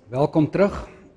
Welkom terug.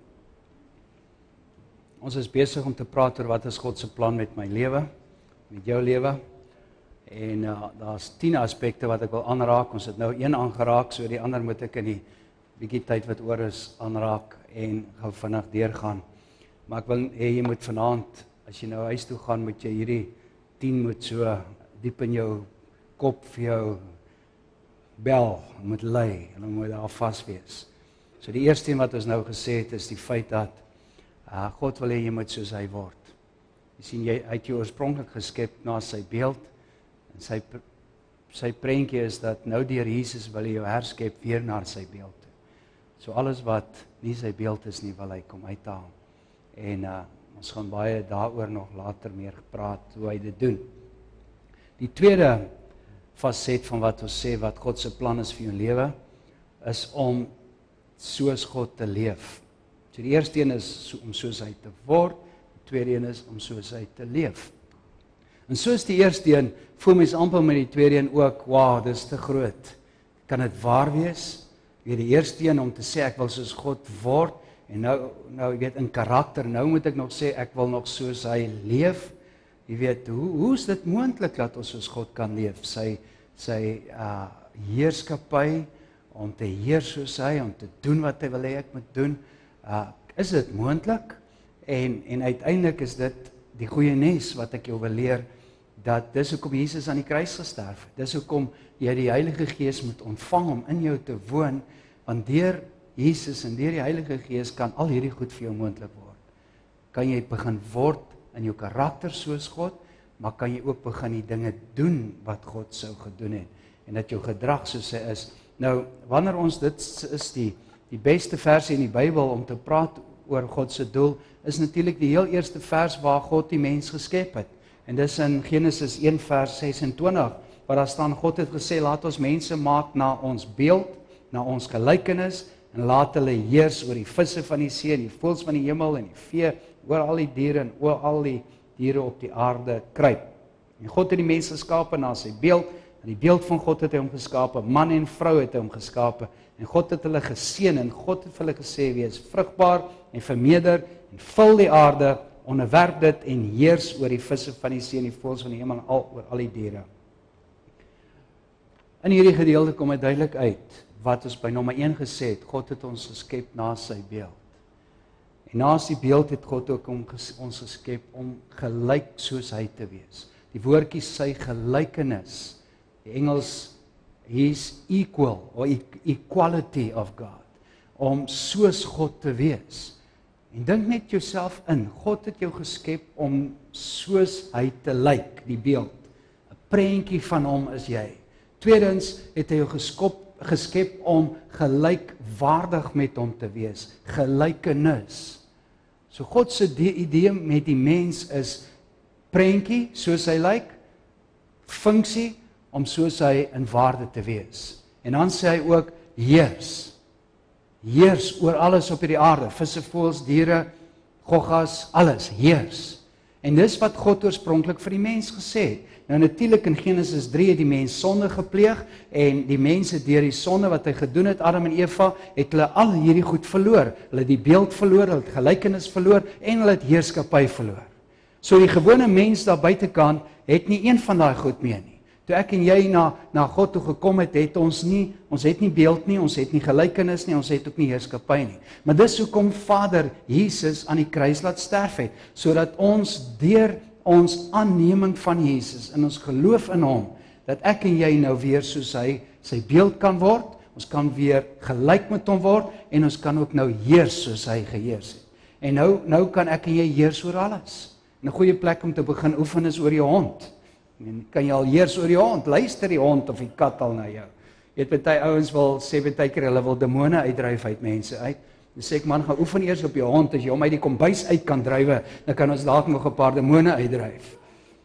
Ons is besig om te praat oor wat is God se plan met my lewe, met jou lewe. En daar's 10 aspekte wat ek wil aanraak. Ons het nou een aangeraak, so die ander moet ek in die bietjie tyd wat oor is aanraak en gou vinnig deurgaan. Maar ek wil hê jy moet vanaand, as jy nou huis toe gaan, moet jy hierdie 10 moet so diep in jou kop vir jou bel, moet lê en dan moet daar vas wees. So die eerste een wat ons nou gesê het is die feit dat God wil hê jy moet soos hy word. Jy sien, hy het jou oorspronklik geskep na sy beeld en sy prentjie is dat nou deur Jesus wil hy jou herskep weer na sy beeld toe. So alles wat nie sy beeld is nie, wil hy kom uithaal. En ons gaan baie daaroor nog later meer gepraat hoe hy dit doen. Die tweede faset van wat ons sê wat God se plan is vir jou lewe is om soos God te leef. So die eerste een is om soos hy te word, die tweede een is om soos hy te leef. En soos die eerste een, voel mens amper met die tweede een ook, wow, dis te groot. Kan dit waar wees? Weer die eerste een om te sê ek wil soos God word, en nou ek weet in karakter, nou moet ek nog sê ek wil nog soos hy leef. Jy weet, hoe is dit moontlik dat ons soos God kan leef? Sy heerskappy, om te heers soos hy, om te doen wat hy wil hê ek moet doen, is dit moontlik? En uiteindelik is dit die goeie nuus wat ek jou wil leer, dat dis hoekom Jesus aan die kruis gesterf het. Dis hoekom jy die Heilige Gees moet ontvang om in jou te woon, want deur Jesus en deur die Heilige Gees kan al hierdie goed vir jou moontlik word. Kan jy begin word in jou karakter soos God, maar kan jy ook begin die dinge doen wat God sou gedoen het, en dat jou gedrag soos hy is. Nou, wanneer ons, dit is die beste versie in die Bybel om te praat oor God se doel, is natuurlik die heel eerste vers waar God die mens geskep het. En dis in Genesis 1 vers 26, waar daar staan, God het gesê, laat ons mense maak na ons beeld, na ons gelykenis, en laat hulle heers oor die visse van die see, en die voëls van die hemel, en die vee, oor al die diere, en oor al die diere op die aarde kruip. En God het die mens geskape na sy beeld, in die beeld van God het hy hom geskape, man en vrou het hy hom geskape, en God het hulle geseën, en God het vir hulle gesê, wees vrugbaar en vermeerder, en vul die aarde, onderwerp dit, en heers oor die visse van die see, en die voëls van die hemel, en oor al die diere. In hierdie gedeelte kom het duidelik uit, wat ons by nommer 1 gesê het, God het ons geskep na sy beeld. En naast die beeld het God ook ons geskep om gelyk soos hy te wees. Die woordjie sy gelykenis, die Engels, he's equal, or equality of God, om soos God te wees. En dink net jouself in, God het jou geskep om soos hy te lyk, die beeld. 'n Prentjie van hom is jy. Tweedens het hy jou geskep om gelykwaardig met hom te wees, gelykenis. So God se idee met die mens is prentjie, soos hy lyk, funksie, om soos hy in waarde te wees. En dan sê hy ook, heers oor alles op hierdie aarde, visse, voëls, diere, goggas, alles, heers. En dis wat God oorspronklik vir die mens gesê het. Nou natuurlik in Genesis 3 het die mens sonde gepleeg, en die mense deur die sonde wat hy gedoen het, Adam en Eva, het hulle al hierdie goed verloor. Hulle het die beeld verloor, hulle het gelykenis verloor, en hulle het heerskappy verloor. So die gewone mens daar buitekant het nie een van daai goed meer nie. Toe ek en jy na God toe gekom het, ons het nie beeld nie, ons het nie gelykenis nie, ons het ook nie heerskappy nie. Maar dis hoekom Vader Jesus aan die kruis laat sterf het, sodat ons deur ons aanneming van Jesus en ons geloof in hom, dat ek en jy nou weer soos hy sy beeld kan word, ons kan weer gelyk met hom word, en ons kan ook nou heers soos hy geheers het. En nou kan ek en jy heers oor alles. En 'n goeie plek om te begin oefen is oor jou hond. En kan jy al heers oor jou hond? Luister die hond of die kat al na jou. Jy weet, party ouens wil sê baie keer hulle wil demone uitdryf uit mense uit. Dan sê ek, man, gaan oefen eers op jou hond. As jy hom uit die kombuis uit kan drywe, dan kan ons dalk nog 'n paar demone uitdryf.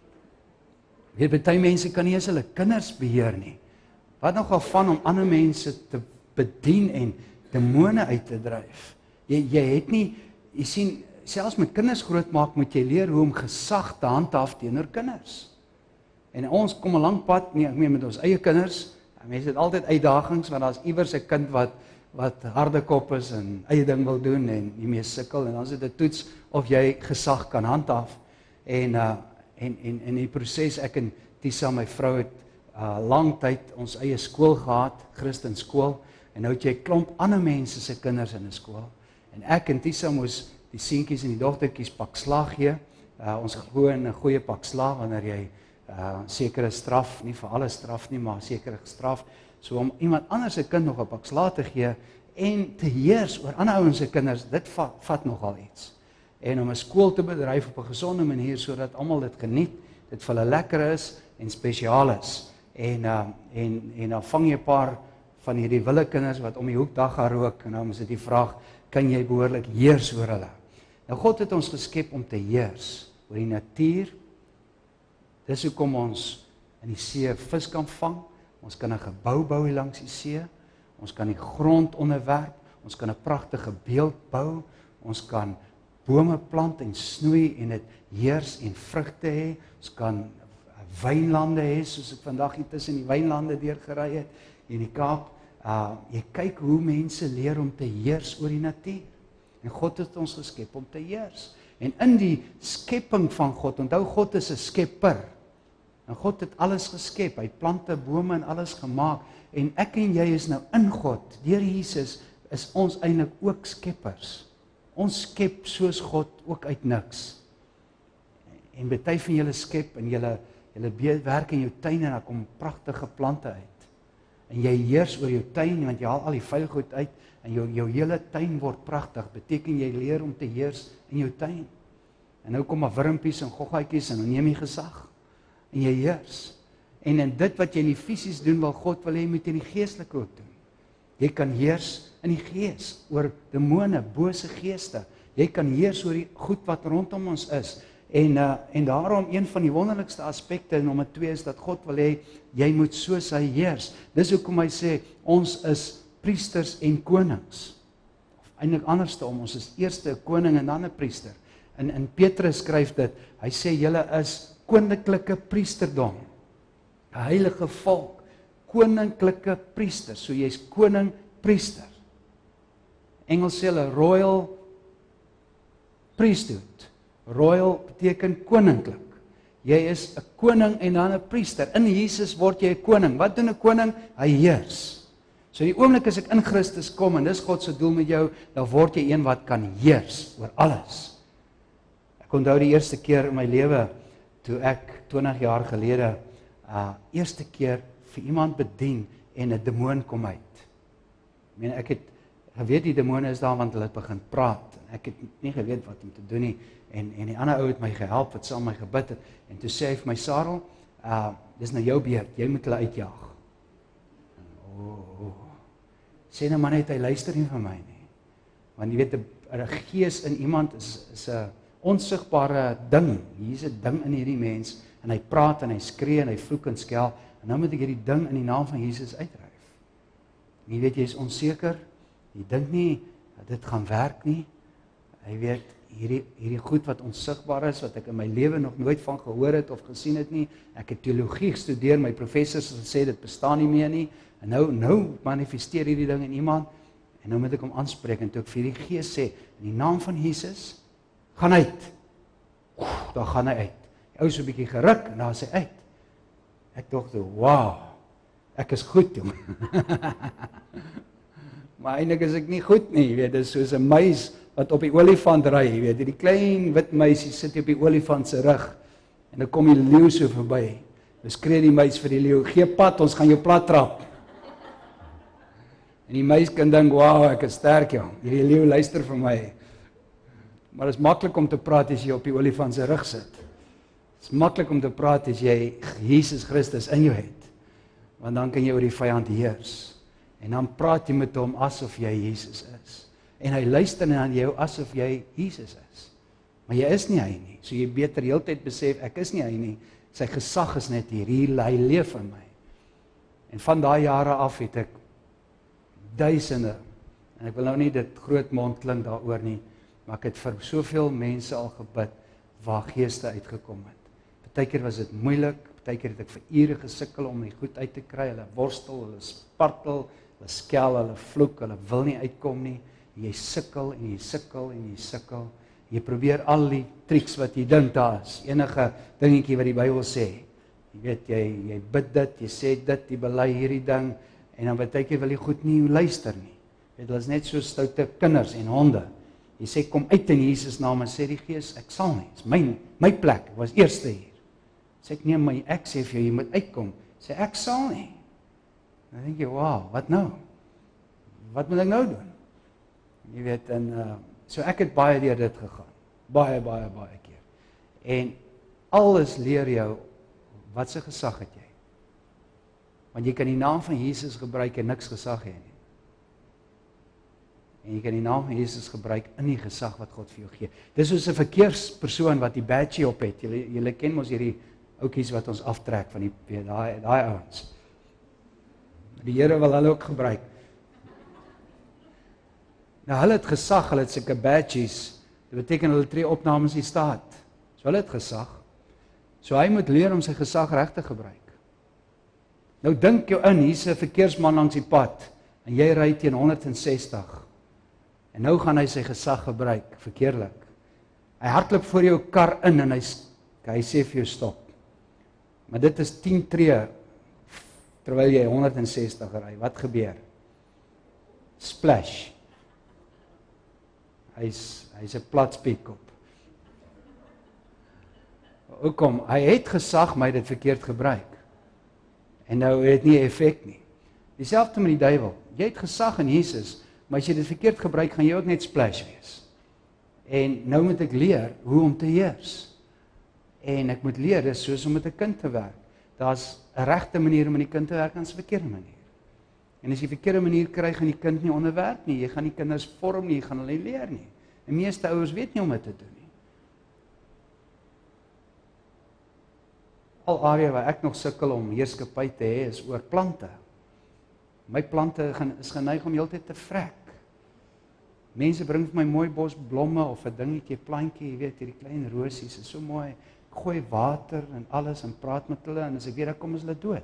Jy weet, party mense kan nie eens hulle kinders beheer nie. Wat nogal van om ander mense te bedien en demone uit te dryf? Jy het nie, jy sien, selfs met kinders grootmaak moet jy leer hoe om gesag te handhaaf teenoor kinders. En ons kom 'n lang pad, ek meen met ons eie kinders, mense het altyd uitdagings, want daar's iewers 'n kind wat wat harde kop is en eie ding wil doen en nie meer sukkel, en dan is dit 'n toets of jy gesag kan handhaaf. En in die proses, ek en Tisa, my vrou, het lang tyd ons eie skool gehad, Christen skool, en nou het jy 'n klomp ander mense se kinders in 'n skool. En ek en Tisa moes die seentjies en die dogtertjies pak slaag gee. Ons gewoon 'n goeie pak slaag wanneer jy sekere straf, nie vir alle straf nie, maar sekere straf. So om iemand anders se kind nog 'n pak slaag te gee en te heers oor ander ouens se kinders, dit vat nogal iets. En om 'n skool te bedryf op 'n gesonde manier sodat almal dit geniet, dit vir hulle lekker is en spesiaal is. En dan vang jy 'n paar van hierdie wille kinders wat om die hoek dag gaan rook, en dan is dit die vraag, kan jy behoorlik heers oor hulle? Nou God het ons geskep om te heers oor die natuur. Dis hoekom ons in die see vis kan vang, ons kan 'n gebou bou hier langs die see, ons kan die grond onderwerp, ons kan 'n pragtige beeld bou, ons kan bome plant en snoei en dit heers en vrugte hê, ons kan wynlande hê, soos ek vandag hier tussen die wynlande deurgery het in die Kaap. Jy kyk hoe mense leer om te heers oor die natuur. En God het ons geskep om te heers. En in die skepping van God, onthou God is 'n skepper. En God het alles geskep, hy het plante, bome en alles gemaak. En ek en jy is nou in God, deur Jesus is ons eintlik ook skeppers. Ons skep soos God ook uit niks. En baie van julle skep en julle werk in jou tuin en daar kom pragtige plante uit. En jy heers oor jou tuin, want jy haal al die vuil goed uit, en jou hele tuin word pragtig, beteken jy leer om te heers in jou tuin. En nou kom maar wurmpies en goggaatjies en dan neem jy gesag, en jy heers. En in dit wat jy in die fisies doen, wil God wil hê moet in die geestelike ook doen. Jy kan heers in die gees, oor demone, bose geeste. Jy kan heers oor die goed wat rondom ons is. En daarom een van die wonderlikste aspekte, nommer 2, is dat God wil hê, jy moet soos hy heers. Dis hoekom hy sê, ons is priesters en konings. Of eintlik andersom, ons is eers 'n koning en dan 'n priester. In Petrus skryf dit, hy sê, julle is koninklike priesterdom, 'n heilige volk, koninklike priester, so jy's koning, priester. Engels sê hulle royal priesthood. Royal beteken koninklik. Jy is 'n koning en dan 'n priester. In Jesus word jy 'n koning. Wat doen 'n koning? Hy heers. So die oomblik as ek in Christus kom, en dis God se doel met jou, dan word jy een wat kan heers oor alles. Ek onthou die eerste keer in my lewe, toe ek 20 jaar gelede, eerste keer vir iemand bedien en 'n demoon kom uit. Ek meen, ek het geweet die demone is daar want hulle het begin praat. Ek het nie geweet wat om te doen nie. En die ander ou het my gehelp, wat saam my gebid het. En toe sê hy vir my, Sarel, dis nou jou beurt, jy moet hulle uitjaag. Sê nou maar net, hy luister nie vir my nie. Want jy weet, 'n gees in iemand is 'n onsigbare ding. Hier is 'n ding in hierdie mens, en hy praat en hy skree en hy vloek en skel, en nou moet ek hierdie ding in die naam van Jesus uitdryf. En jy weet, jy is onseker, jy dink nie, dat dit gaan werk nie. Jy weet, hierdie goed wat onsigbaar is, wat ek in my lewe nog nooit van gehoor het of gesien het nie. Ek het teologie gestudeer, my professors het gesê dit bestaan nie meer nie. En nou manifesteer hierdie ding in iemand, en nou moet ek hom aanspreek, en toe ek vir die gees sê, in die naam van Jesus, gaan uit. Dan gaan hy uit. Die ou so 'n bietjie geruk, en dan is hy uit. Ek dink, wow, ek is goed, jong. Maar eintlik is ek nie goed nie, jy weet, dit is soos 'n muis wat op die olifant ry, jy weet, die klein wit muisie sit op die olifant se rug, en dan kom die leeu so verby. Dan skree die muis vir die leeu, gee pad, ons gaan jou plat trap. En die muis kan dink, wow, ek is sterk, jong, hierdie leeu luister vir my. Maar dit is maklik om te praat as jy op die olifant se rug sit. Dit is maklik om te praat as jy Jesus Christus in jou het, want dan kan jy oor die vyand heers. En dan praat jy met hom asof jy Jesus is. En hy luister na jou asof jy Jesus is. Maar jy is nie hy nie. So jy beter heeltyd besef, ek is nie hy nie. Sy gesag is net hier, hy leef in my. En van daai jare af het ek duisende, en ek wil nou nie dit groot mond klink daaroor nie, maar ek het vir soveel mense al gebid, waar geeste uitgekom het. Partykeer was dit moeilik, partykeer het ek vir ure gesukkel om die goed uit te kry, hulle worstel, hulle spartel, Hulle skel, hulle vloek, hulle wil nie uitkom nie. Jy sukkel en jy sukkel en jy sukkel. Jy probeer al die triks wat jy dink daar is. Enige dingetjie wat die Bybel sê. Jy weet, jy bid dit, jy sê dit, jy bely hierdie ding, en dan baie keer wil jy goed nie luister nie. Dit is net so stoute kinders en honde. Jy sê, kom uit in Jesus naam, en sê die Gees, ek sal nie, dit is my plek, ek was eerste hier. Sê ek, nee, ek sê vir jou, jy moet uitkom. Sê, ek sal nie. Dan denk jy, wauw, wat nou? Wat moet ek nou doen? Jy weet, en so ek het baie deur dit gegaan. Baie keer. En alles leer jou, wat se gesag het jy? Want jy kan die naam van Jesus gebruik en niks gesag hê nie. En jy kan die naam van Jesus gebruik in die gesag wat God vir jou gee. Dis soos 'n verkeerspersoon wat die badge op het. Julle ken mos hierdie ouetjies wat ons aftrek van daai ouens. Die Here wil hulle ook gebruik. Nou hulle het gesag, hulle het sulke badges. Dit beteken hulle tree op namens die staat. So hulle het gesag. So hy moet leer om sy gesag reg te gebruik. Nou dink jou in, hier's 'n verkeersman langs die pad en jy ry teen 160. En nou gaan hy sy gesag gebruik verkeerlik. Hy hardloop voor jou kar in en hy sê vir jou stop. Maar dit is 10 tree terwyl jy 160 ry. Wat gebeur? Splash. Hy's 'n plat spiekkop. Hoekom? Hy het gesag, maar hy het dit verkeerd gebruik. En nou het nie effek nie. Dieselfde met die duiwel. Jy het gesag in Jesus, maar as jy dit verkeerd gebruik, gaan jy ook net splash wees. En nou moet ek leer hoe om te heers. En ek moet leer, dis soos om met 'n kind te werk. Daar's 'n regte manier om met die kind te werk en 'n verkeerde manier. En as jy 'n verkeerde manier kry, gaan die kind nie onderwerp nie. Jy gaan die kinders vorm nie, jy gaan hulle nie leer nie. Die meeste ouers weet nie om dit te doen nie. Al area waar ek nog sukkel om heerskappy te hê is oor plante. My plante is geneig om heeltyd te vrek. Mense bring vir my mooi bos blomme of 'n dingetjie, plantjie, jy weet, hierdie klein rosies, is so mooi. Ek gooi water en alles en praat met hulle en as ek weet ek kom is hulle dood.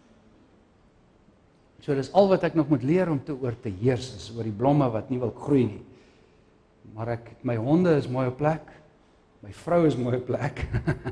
So dis al wat ek nog moet leer om oor te heers is oor die blomme wat nie wil groei nie. Maar my honde is mooi op plek. My vrou is mooi op plek.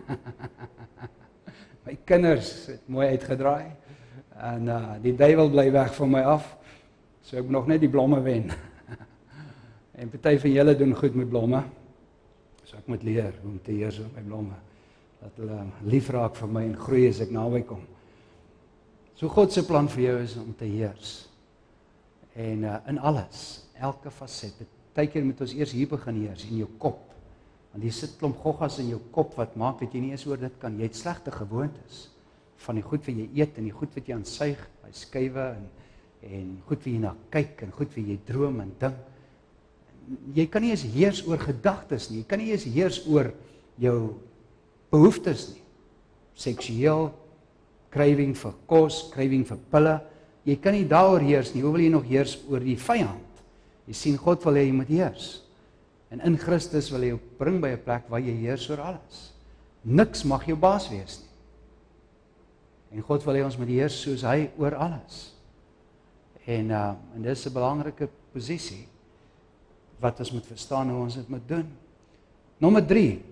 My kinders het mooi uitgedraai. En die duiwel bly weg van my af. So ek moet nog net die blomme wen. En party van julle doen goed met blomme. So ek moet leer hoe om te heers op my blomme. Dat hulle lief raak vir my en groei as ek naby kom. So God se plan vir jou is om te heers. En in alles, elke faset. Partykeer moet ons eers hier begin heers, in jou kop. Want jy sit klomp goggas in jou kop wat maak dat jy nie eens oor dit kan. Jy het slegte gewoontes van die goed wat jy eet en die goed wat jy aansuig, by skuwe en goed wat jy na kyk en goed wat jy droom en dink. Jy kan nie eens heers oor gedagtes nie. Jy kan nie eens heers oor jou behoeftes nie. Seksueel, craving vir kos, craving vir pille. Jy kan nie daaroor heers nie. Hoe wil jy nog heers oor die vyand? Jy sien, God wil hê jy moet heers. En in Christus wil hy jou bring by 'n plek waar jy heers oor alles. Niks mag jou baas wees nie. En God wil hê ons moet heers soos hy oor alles. En dis 'n belangrike posisie wat ons moet verstaan hoe ons dit moet doen. Nommer 3.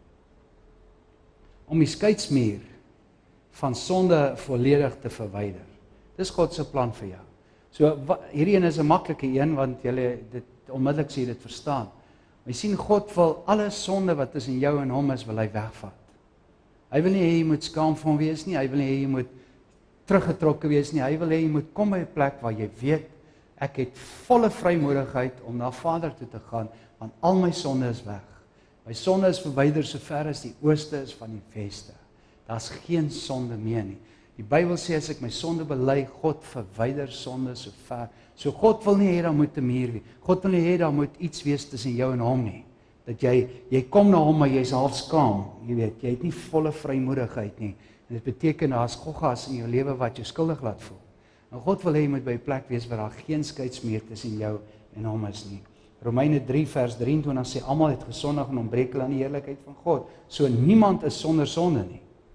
Om die skeidsmuur van sonde volledig te verwyder. Dis God se plan vir jou. So hierdie een is 'n maklike een want jy dit onmiddellik sê jy dit verstaan. Maar jy sien, God wil alle sonde wat tussen jou en hom is, wil hy wegvat. Hy wil nie hê jy moet skaam van wees nie, hy wil nie hê jy moet teruggetrokke wees nie, hy wil hê jy moet kom by 'n plek waar jy weet, ek het volle vrymoedigheid om na Vader toe te gaan, want al my sonde is weg. My sonde is verwyder so ver as die ooste is van die weste. Daar's geen sonde meer nie. Die Bybel sê as ek my sonde bely, God verwyder sonde so ver. So God wil nie hê daar moet 'n muur wees. God wil nie hê daar moet iets wees tussen jou en hom nie. Dat jy kom na hom maar jy's half skaam, jy weet, jy het nie volle vrymoedigheid nie. En dit beteken daar's goggas in jou lewe wat jou skuldig laat voel. En God wil hê jy moet by 'n plek wees waar daar geen skeidsmuur tussen jou en hom is nie. Romeine 3 vers 23 sê almal het gesondig en ontbreek aan die heerlikheid van God. So niemand is sonder sonde nie.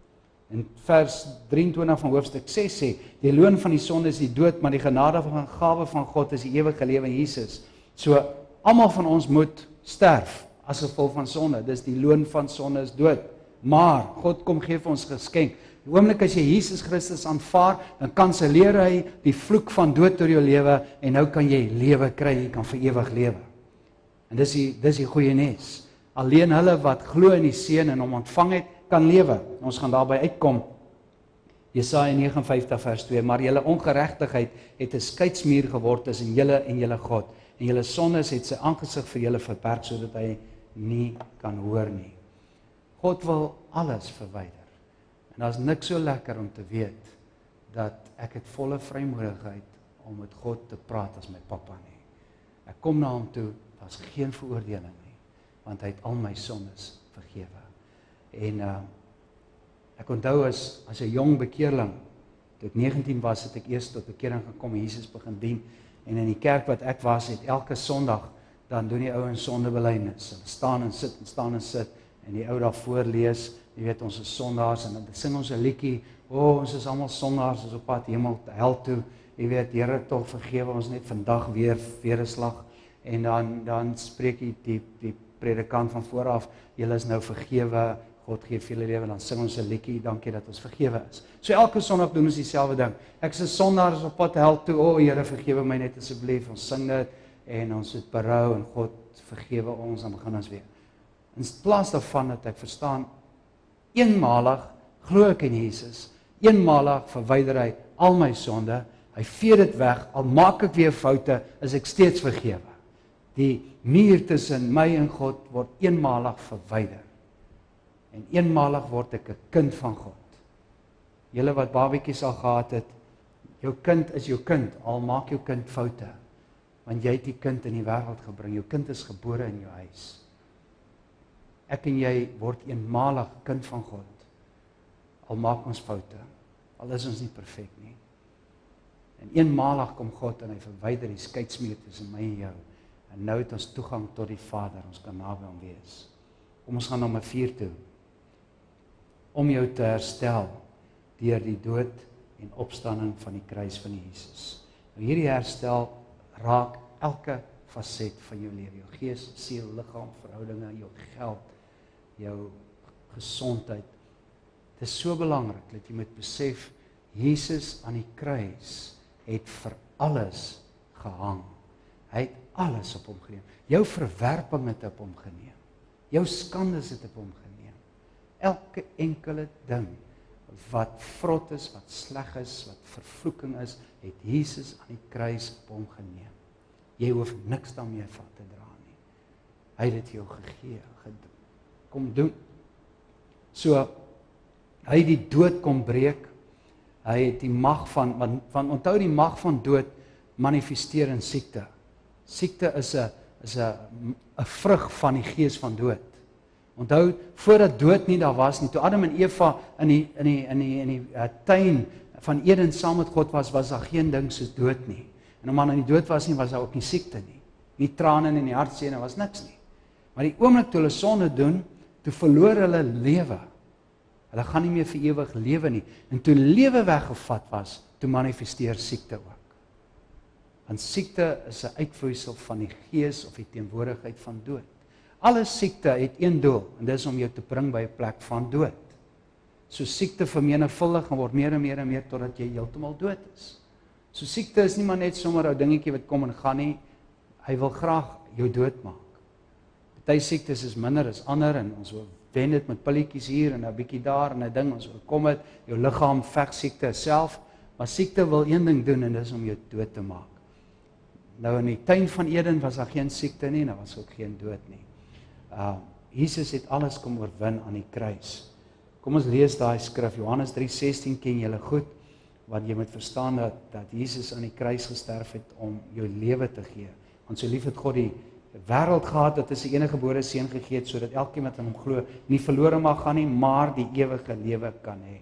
In vers 23 van hoofstuk 6 sê, die loon van die sonde is die dood, maar die genade van gawe van God is die ewige lewe in Jesus. So, almal van ons moet sterf as gevolg van sonde. Dis die loon van sonde is dood. Maar God kom gee vir ons geskenk. Die oomblik as jy Jesus Christus aanvaar, dan kanselleer hy die vloek van dood oor jou lewe en nou kan jy lewe kry, jy kan vir ewig lewe. En dis die goeie nuus. Alleen hulle wat glo in die Seun en hom ontvang het, kan lewe. Ons gaan daarby uitkom. Jesaja 59 vers 2, maar julle ongeregtigheid het 'n skeidsmuur geword tussen julle en julle God, en julle sondes het sy aangesig vir julle verberg, sodat hy nie kan hoor nie. God wil alles verwyder. En daar's niks so lekker om te weet, dat ek het volle vrymoedigheid om met God te praat as my pappa nie. Ek kom na hom toe, daar's geen veroordeling nie, want hy het al my sondes vergewe. En ek onthou as 'n jong bekeerling, toe ek 19 was, het ek eers tot bekering gekom en Jesus begin dien. En in die kerk wat ek was, het elke Sondag, dan doen die ouens sondebelydenis. Hulle staan en sit en staan en sit, en die ou daar voorlees, jy weet, ons is sondaars, en dan sing ons 'n liedjie, ons is almal sondaars, ons op pad hemel, hel toe, jy weet, Here tog vergewe ons net vandag weer 'n slag, en dan spreek die predikant van vooraf, julle is nou vergewe, God gee vir julle lewe, dan sing ons 'n liedjie, dankie dat ons vergewe is. So elke Sondag doen ons dieselfde ding. Ek is 'n sondaar, is op pad hel toe, Here vergewe my net asseblief, ons sing dit, en ons het berou, en God vergewe ons, dan begin ons weer. In plaas daarvan dat ek verstaan, eenmalig glo ek in Jesus, eenmalig verwyder hy al my sonde, hy vee dit weg, al maak ek weer foute, is ek steeds vergewe. Die muur tussen my en God word eenmalig verwyder. En eenmalig word ek 'n kind van God. Julle wat babietjies al gehad het, jou kind is jou kind, al maak jou kind foute, want jy het die kind in die wêreld gebring, jou kind is gebore in jou huis. Ek en jy word eenmalig kind van God, al maak ons foute, al is ons nie perfek nie. En eenmalig kom God en hy verwyder die skeidsmuur tussen my en jou, en nou het ons toegang tot die Vader, ons kan naby hom wees. Kom ons gaan nommer 4 toe, om jou te herstel, deur die dood en opstanding van die kruis van Jesus. Nou hierdie herstel raak elke faset van jou lewe, jou gees, siel, liggaam, verhoudinge, jou geld, jou gesondheid. Dit is so belangrik dat jy moet besef, Jesus aan die kruis het vir alles gehang. Hy het alles op hom geneem. Jou verwerping het op hom geneem. Jou skandes het op hom geneem. Elke enkele ding wat vrot is, wat sleg is, wat vervloeking is, het Jesus aan die kruis op hom geneem. Jy hoef niks daarmee van te dra nie. Hy het dit jou gegee, kom doen. So, hy het die dood kom breek, hy het die mag van onthou die mag van dood manifesteer in siekte. Siekte is 'n vrug van die gees van dood. Onthou, voordat dood nie daar was nie, toe Adam en Eva in die tuin van Eden saam met God was daar geen ding soos dood nie. En omdat die dood was nie, was daar ook nie siekte nie. Nie trane nie, nie hartseer, was niks nie. Maar die oomblik toe hulle sonde doen, toe verloor hulle lewe. Hulle gaan nie meer vir ewig lewe nie. En toe lewe weggevat was, toe manifesteer siekte ook. Want siekte is 'n uitvloeisel van die gees of die teenwoordigheid van dood. Alle siekte het een doel, en dis om jou te bring by 'n plek van dood. So siekte vermenigvuldig en word meer en meer en meer totdat jy heeltemal dood is. So siekte is nie maar net sommer 'n dingetjie wat kom en gaan nie. Hy wil graag jou doodmaak. Party siektes is minder as ander en ons wen dit met pilletjies hier en 'n bietjie daar en 'n ding, ons oorkom dit. Jou liggaam veg siekte self, maar siekte wil een ding doen en dis om jou dood te maak. Nou in die tuin van Eden was daar geen siekte nie, daar was ook geen dood nie. Jesus het alles kom oorwin aan die kruis. Kom ons lees daai skrif, Johannes 3:16 ken julle goed, want jy moet verstaan dat Jesus aan die kruis gesterf het om jou lewe te gee. Want so lief het God die wêreld gehad dat hy sy enige gebore seun gegee het, sodat elkeen wat in hom glo nie verlore mag gaan nie, maar die ewige lewe kan hê.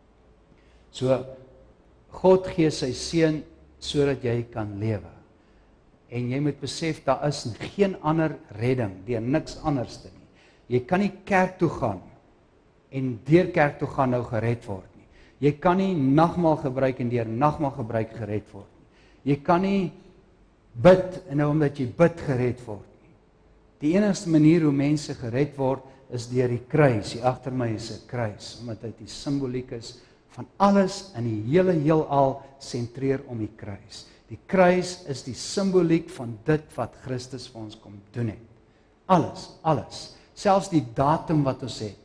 So, God gee sy seun sodat jy kan lewe. En jy moet besef, daar is geen ander redding, deur niks anders te nie. Jy kan nie kerk toe gaan en deur kerk toe gaan nou gered word nie. Jy kan nie nagmaal gebruik en deur nagmaal gebruik gered word nie. Jy kan nie bid en nou omdat jy bid gered word nie. Die enigste manier hoe mense gered word is deur die kruis. Hier agter my is 'n kruis, omdat dit die simboliek is van alles in die hele heelal sentreer om die kruis. Die kruis is die simboliek van dit wat Christus vir ons kom doen het. Alles. Selfs die datum wat ons het.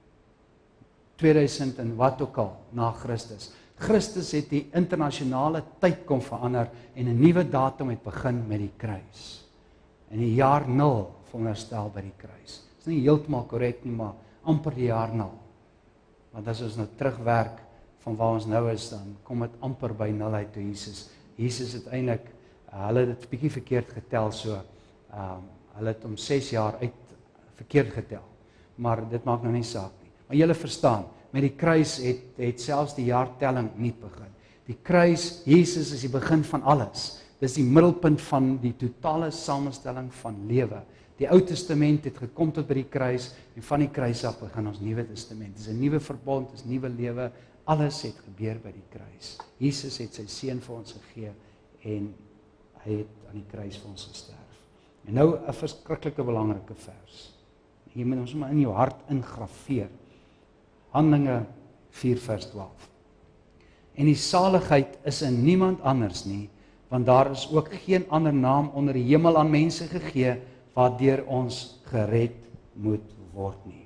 2000 en wat ook al na Christus. Christus het die internasionale tyd kom verander en 'n nuwe datum het begin met die kruis. In die jaar 0 veronderstel by die kruis. Dit is nie heeltemal korrek nie, maar amper die jaar 0. Want as ons nou terugwerk van waar ons nou is, dan kom dit amper by 0 uit toe Jesus het eintlik, hulle het dit bietjie verkeerd getel so, hulle het om 6 jaar uit verkeerd getel, maar dit maak nou nie saak nie. Maar julle verstaan, met die kruis het selfs die jaartelling nie begin. Die kruis, Jesus is die begin van alles. Dis die middelpunt van die totale samestelling van lewe. Die Ou Testament het gekom tot by die kruis en van die kruis af begin ons Nuwe Testament. Dis 'n nuwe verbond, dis nuwe lewe. Alles het gebeur by die kruis. Jesus het sy seun vir ons gegee en hy het aan die kruis vir ons gesterf. En nou 'n verskriklike belangrike vers. Hier moet ons maar in jou hart ingrafeer. Handelinge 4 vers 12. En die saligheid is in niemand anders nie, want daar is ook geen ander naam onder die hemel aan mense gegee waardeur ons gered moet word nie.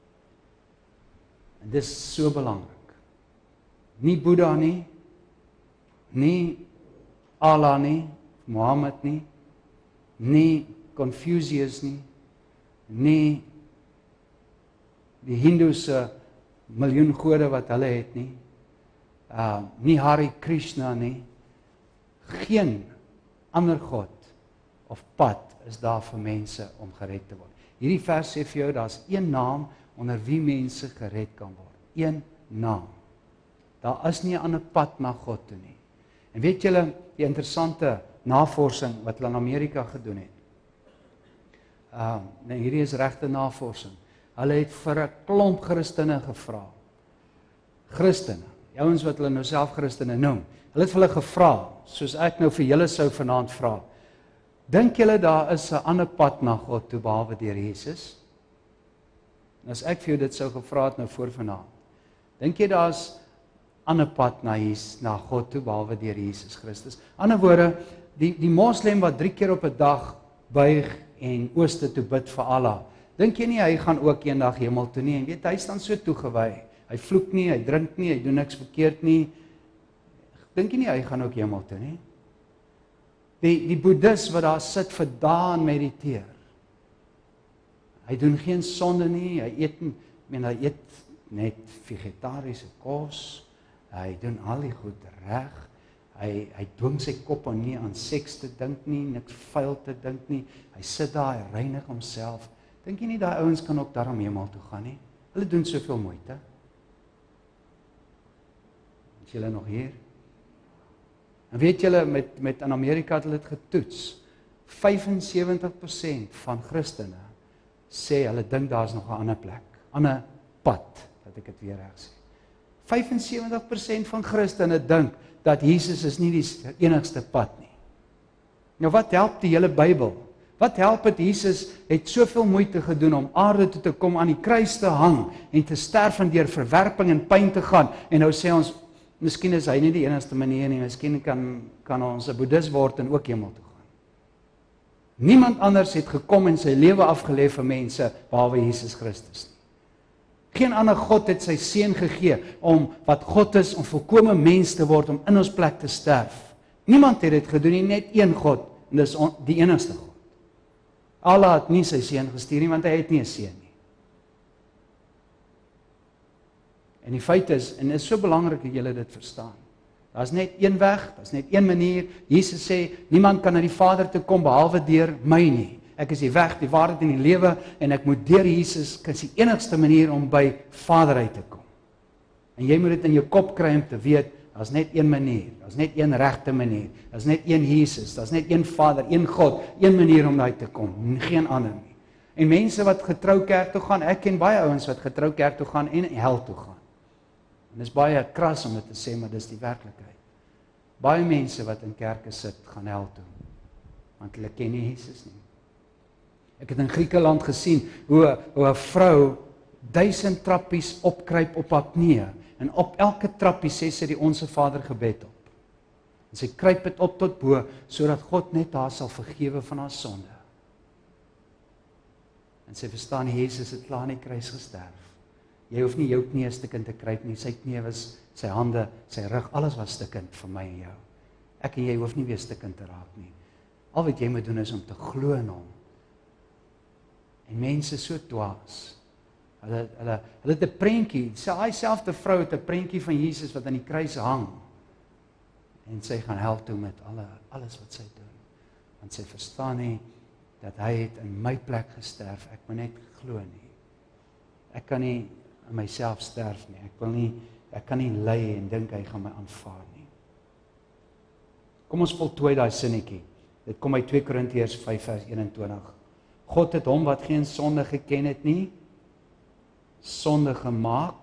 En dis so belangrik. Nie Boeddha nie, nie Allah nie, Mohammed nie, nie Confucius nie, nie die Hindoese miljoen gode wat hulle het nie, nie Hare Krishna nie, geen ander God of pad is daar vir mense om gered te word. Hierdie vers sê vir jou, daar is een naam onder wie mense gered kan word. Een naam. Daar is nie 'n ander pad na God toe nie. En weet julle, die interessante navorsing wat hulle in Amerika gedoen het. Hierdie is regte navorsing. Hulle het vir 'n klomp Christene gevra. Christene, ouens wat hulle nou self Christene noem. Hulle het vir hulle gevra, soos ek nou vir julle sou vanaand vra. Dink julle daar is 'n ander pad na God toe behalwe deur Jesus? En as ek vir jou dit sou gevra het nou voor vanaand. Dink jy daar's ander pad na God toe behalwe deur Jesus Christus? Ander woorde, die moslem wat 3 keer op 'n dag buig en ooste toe bid vir Allah. Dink jy nie hy gaan ook eendag hemel toe nie? En weet hy staan so toegewy. Hy vloek nie, hy drink nie, hy doen niks verkeerd nie. Dink jy nie hy gaan ook hemel toe nie? Die boeddhis wat daar sit vir dae en mediteer. Hy doen geen sonde nie, hy eet net vegetariese kos. Hy doen al die goed reg. Hy dwing sy kop aan nie aan seks te dink nie, niks vuil te dink nie. Hy sit daar, hy reinig homself. Dink jy nie daai ouens kan ook daarom hemel toe gaan nie? Hulle doen soveel moeite. Is julle nog hier? En weet julle, met in Amerika het hulle dit getoets. 75% van Christene sê hulle dink daar's nog 'n ander plek, ander pad, dat ek dit weer reg sê. 75% van Christene dink dat Jesus is nie die enigste pad nie. Nou wat help die hele Bybel? Wat help het Jesus het soveel moeite gedoen om aarde toe te kom, aan die kruis te hang en te sterf en deur verwerping en pyn te gaan. En nou sê ons, miskien is hy nie die enigste manier nie, miskien kan ons 'n boeddhis word en ook hemel toe gaan. Niemand anders het gekom en sy lewe afgelê vir mense behalwe Jesus Christus nie. Geen ander God het sy seun gegee om wat God is, om volkome mens te word, om in ons plek te sterf. Niemand het dit gedoen nie, net een God, en dis die enigste God. Allah het nie sy seun gestuur nie, want hy het nie 'n seun nie. En die feit is, en dit is so belangrik dat julle dit verstaan, daar is net een weg, daar is net een manier. Jesus sê, niemand kan na die Vader toe kom behalwe deur my nie. Ek is die weg, die waarheid en die lewe, en ek moet deur Jesus, dis die enigste manier om by Vader uit te kom. En jy moet dit in jou kop kry om te weet, daar is net een manier, daar is net een regte manier, daar is net een Jesus, daar is net een Vader, een God, een manier om daar te kom, geen ander nie. En mense wat getrou kerk toe gaan, ek ken baie ouens wat getrou kerk toe gaan en hel toe gaan. En dis baie kras om dit te sê, maar dis die werklikheid. Baie mense wat in kerke sit, gaan hel toe, want hulle ken nie Jesus nie. Ek het in Griekeland gesien, hoe 'n vrou 1000 trappies opkruip op haar knieë, en op elke trappie sê sy die Onse Vader gebed op. En sy kruip dit op tot bo, sodat God net haar sal vergewe van haar sonde. En sy verstaan, Jesus het klaar aan die kruis gesterf. Jy hoef nie jou knieë stukkend te kruip nie, sy knieë was, sy hande, sy rug, alles was stukkend vir my en jou. Ek en jy hoef nie weer stukkend te raak nie. Al wat jy moet doen is om te glo in hom. En mense so dwaas. Hulle het 'n prentjie, sy selfde vrou het 'n prentjie van Jesus wat aan die kruis hang. En sy gaan hel toe met alles wat sy doen. Want sy verstaan nie dat hy het in my plek gesterf. Ek moet net glo nie. Ek kan nie in myself sterf nie. Ek kan nie ly en dink hy gaan my aanvaar nie. Kom ons voltooi daai sinnetjie. Dit kom uit 2 Korintiërs 5 vers 21. God het hom wat geen sonde geken het nie, sonde gemaak.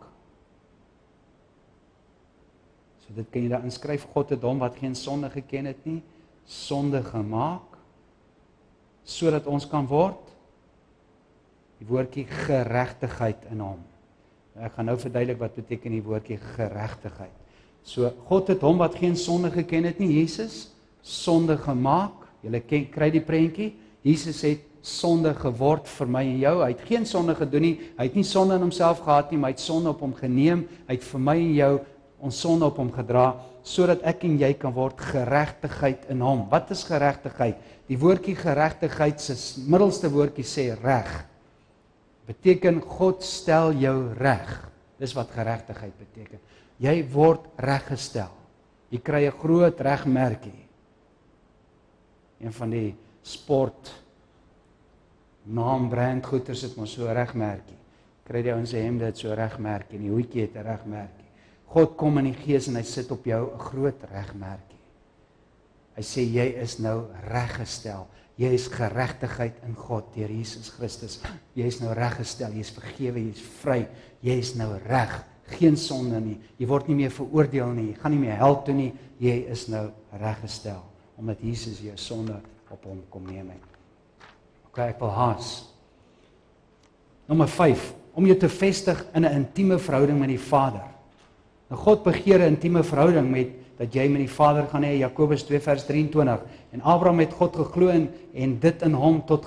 So dit kan jy daar inskryf, God het hom wat geen sonde geken het nie, sonde gemaak, sodat ons kan word, die woordjie geregtigheid in hom. Ek gaan nou verduidelik wat beteken die woordjie geregtigheid. So, God het hom wat geen sonde geken het nie, Jesus, sonde gemaak. Julle kry die prentjie, Jesus het sonde geword vir my en jou. Hy het geen sonde gedoen nie, hy het nie sonde in homself gehad nie, maar hy het sonde op hom geneem, hy het vir my en jou ons sonde op hom gedra, sodat ek en jy kan word geregtigheid in hom. Wat is geregtigheid? Die woordjie geregtigheid, se middelste woordjie sê reg. Beteken God stel jou reg. Dis wat geregtigheid beteken. Jy word reggestel. Jy kry 'n groot regmerkie. Een van die sport naambrand goeders het mos so 'n regmerkie. Kry die ouens se hemde het so 'n regmerkie en die hoedjie het 'n regmerkie. God kom in die gees en hy sit op jou 'n groot regmerkie. Hy sê jy is nou reggestel. Jy is geregtigheid in God deur Jesus Christus. Jy is nou reggestel, jy is vergewe, jy is vry. Jy is nou reg, geen sonde nie. Jy word nie meer veroordeel nie, jy gaan nie meer hel toe nie. Jy is nou reggestel omdat Jesus jou sonde op hom kom neem het. OK, ek wil haas. Nommer 5, om jou te vestig in 'n intieme verhouding met die Vader. Nou God begeer 'n intieme verhouding met dat jy met die Vader gaan hê, Jakobus 2 vers 23. En Abraham het God geglo en dit in hom tot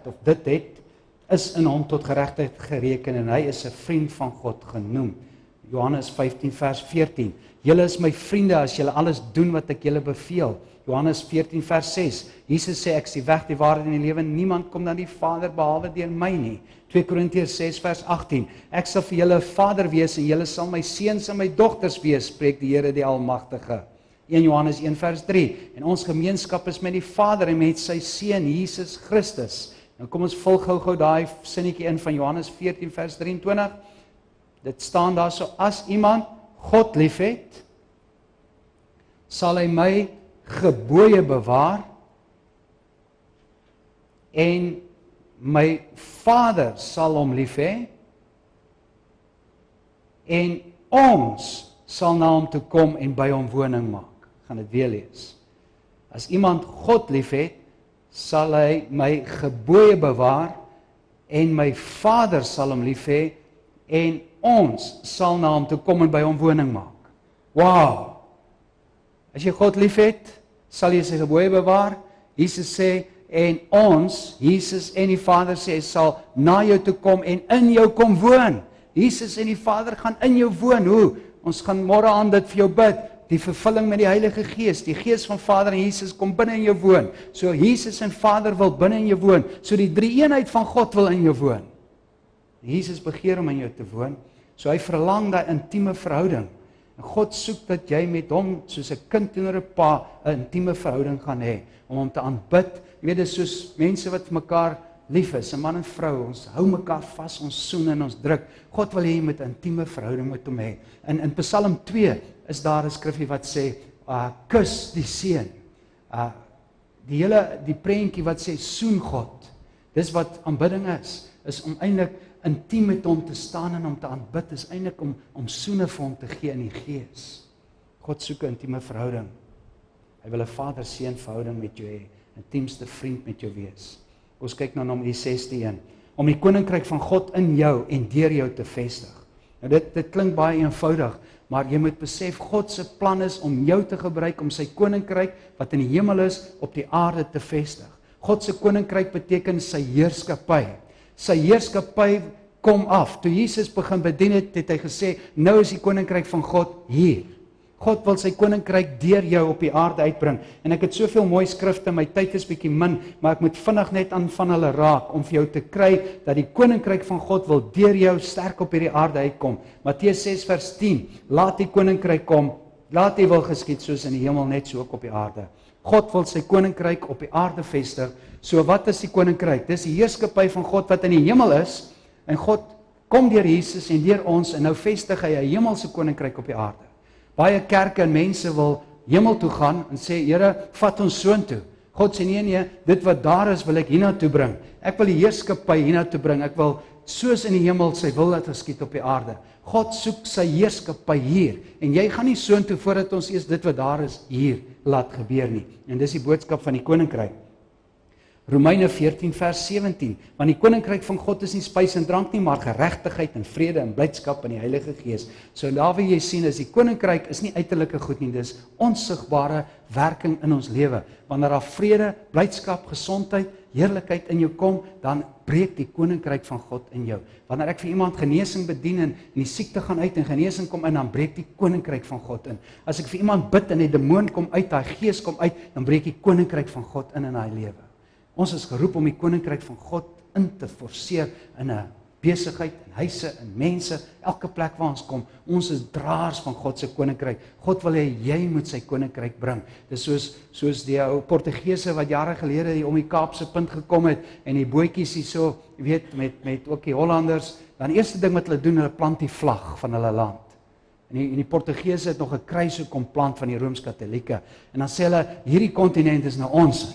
is in hom tot geregtigheid gereken en hy is 'n vriend van God genoem. Johannes 15 vers 14. Julle is my vriende as julle alles doen wat ek julle beveel. Johannes 14 vers 6. Jesus sê ek is die weg, die waarheid en die lewe. Niemand kom na die Vader behalwe deur my nie. 2 Korintiërs 6 vers 18. Ek sal vir julle 'n vader wees en julle sal my seuns en my dogters wees, spreek die Here die Almagtige. 1 Johannes 1 vers 3. En ons gemeenskap is met die Vader en met sy seun Jesus Christus. Nou kom ons volg gou daai sinnetjie in van Johannes 14 vers 23. Dit staan daar so, as iemand God liefhet, sal hy my gebooie bewaar en my Vader sal hom lief hê en ons sal na hom toe kom en by hom woning maak. Ek gaan dit weer lees. As iemand God liefhet, sal hy my gebooie bewaar en my Vader sal hom lief hê en ons sal na hom toe kom en by hom woning maak. Wow! As jy God liefhet, sal jy sy gebooie bewaar. Jesus sê, en ons, Jesus en die Vader sê, sal na jou toe kom en in jou kom woon. Jesus en die Vader gaan in jou woon. Hoe? Ons gaan môre aan dit vir jou bid. Die vervulling met die Heilige Gees. Die Gees van Vader en Jesus kom binne in jou woon. So Jesus en Vader wil binne in jou woon. So die drie-eenheid van God wil in jou woon. Jesus begeer om in jou te woon. So hy verlang daai intieme verhouding. En God soek dat jy met hom soos 'n kind teenoor 'n pa 'n intieme verhouding gaan hê, om hom te aanbid. Jy weet, dit is soos mense wat mekaar lief is, 'n man en vrou, ons hou mekaar vas, ons soen en ons druk. God wil hê jy moet 'n intieme verhouding met hom hê. In Psalm 2 is daar 'n skrifgie wat sê, kus die seun. Die prentjie wat sê soen God. Dis wat aanbidding is om eintlik intiem met hom te staan en hom te aanbid, is eintlik om soene vir hom te gee in die gees. God soek 'n intieme verhouding. Hy wil 'n vader-seun verhouding met jou hê, 'n intiemste vriend met jou wees. Ons kyk nou na die 6de een, om die koninkryk van God in jou en deur jou te vestig. Nou dit klink baie eenvoudig, maar jy moet besef, God se plan is om jou te gebruik om sy koninkryk, wat in die hemel is, op die aarde te vestig. God se koninkryk beteken sy heerskappy. Sy heerskappy kom af. Toe Jesus begin bedien het hy gesê, nou is die koninkryk van God hier. God wil sy koninkryk deur jou op die aarde uitbring. En ek het soveel mooi skrifte, my tyd is bietjie min, maar ek moet vinnig net aan van hulle raak, om vir jou te kry, dat die koninkryk van God wil deur jou sterk op hierdie aarde uitkom. Matteus 6 vers 10, laat die koninkryk kom, laat die wil geskied soos in die hemel, net so ook op die aarde. God wil sy koninkryk op die aarde vestig. So wat is die koninkryk? Dis die heerskappy van God wat in die hemel is, en God kom deur Jesus en deur ons, en nou vestig hy 'n hemelse koninkryk op die aarde. Baie kerke en mense wil hemel toe gaan en sê, Here, vat ons soontoe. God sê, nee, dit wat daar is, wil ek hiernatoe bring. Ek wil die heerskappy hiernatoe bring. Ek wil soos in die hemel sy wil laat geskied op die aarde. God soek sy heerskappy hier. En jy gaan nie soontoe voordat ons eers dit wat daar is hier laat gebeur nie. En dis die boodskap van die koninkryk. Romeine 14 vers 17, want die koninkryk van God is nie spys en drank nie, maar geregtigheid en vrede en blydskap in die Heilige Gees. So daar wil jy sien, as die koninkryk is nie uiterlike goed nie, dis onsigbare werking in ons lewe. Wanneer daar vrede, blydskap, gesondheid, heerlikheid in jou kom, dan breek die koninkryk van God in jou. Wanneer ek vir iemand genesing bedien en die siekte gaan uit en genesing kom in, dan breek die koninkryk van God in. As ek vir iemand bid en die demoon kom uit, daai gees kom uit, dan breek die koninkryk van God in daai lewe. Ons is geroep om die koninkryk van God in te forceer in 'n besigheid, in huise, in mense, elke plek waar ons kom. Ons is draers van God se koninkryk. God wil hê jy moet sy koninkryk bring. Dis soos die ou Portugese wat jare gelede hier om die Kaapse Punt gekom het en die bootjies hier so, jy weet, met ook die Hollanders, dan eerste ding wat hulle doen, hulle plant die vlag van hulle land. En die Portugese het nog 'n kruis kom plant van die Rooms-Katolieke. En dan sê hulle, hierdie kontinent is nou ons.